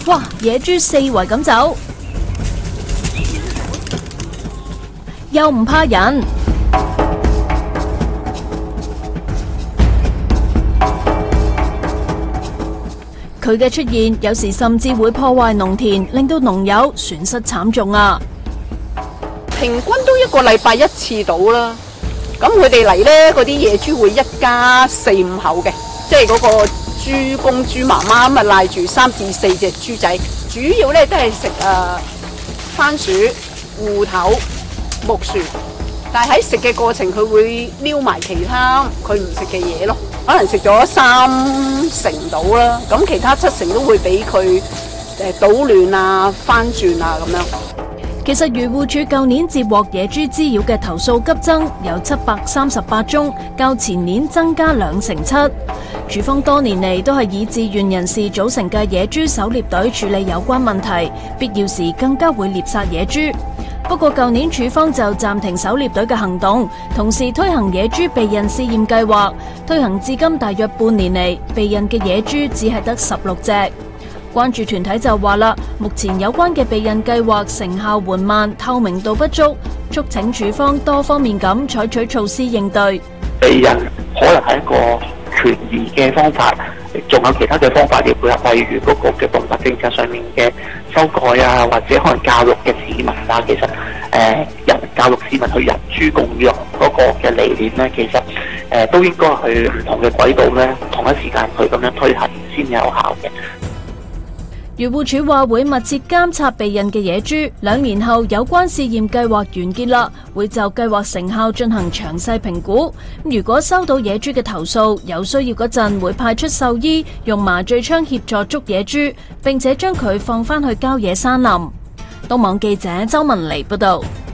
哇！野豬四圍咁走，又唔怕人。佢嘅出現有時甚至會破壞農田，令到農友損失慘重啊！ 平均都1個禮拜1次到啦。咁佢哋嚟呢，嗰啲野豬會一家4、5口嘅，即係嗰個豬公豬媽媽咁啊，賴住3至4隻豬仔，主要呢都係食番薯、芋頭、木薯，但係喺食嘅過程佢會撩埋其他佢唔食嘅嘢咯，可能食咗3成到啦，咁其他7成都會俾佢搗亂啊、翻轉啊咁樣。 其實漁護署舊年接獲野豬滋擾嘅投訴急增，有738宗，較前年增加7%。署方多年嚟都係以志願人士組成嘅野豬狩獵隊處理有關問題，必要時更加會獵殺野豬。不過舊年署方就暫停狩獵隊嘅行動，同時推行野豬避孕試驗計劃，推行至今大約半年嚟，避孕嘅野豬只係得16隻。關注團體就話啦，目前有關嘅避孕計劃成效緩慢，透明度不足，促請署方多方面咁採取措施應對。 避孕可能係一個權宜嘅方法，仲有其他嘅方法要配合，例如嗰個嘅動物政策上面嘅修改啊，或者可能教育嘅市民啊，其實人教育市民去人豬共養嗰個嘅理念咧，其實都應該去唔同嘅軌道咧，同一時間去咁樣推行先有效嘅。 漁護署話會密切監察避孕嘅野豬，2年後有關試驗計劃完結啦，會就計劃成效進行詳細評估。如果收到野豬嘅投訴，有需要嗰陣會派出獸醫用麻醉槍協助捉野豬，並且將佢放返去郊野山林。東網記者周文妮報道。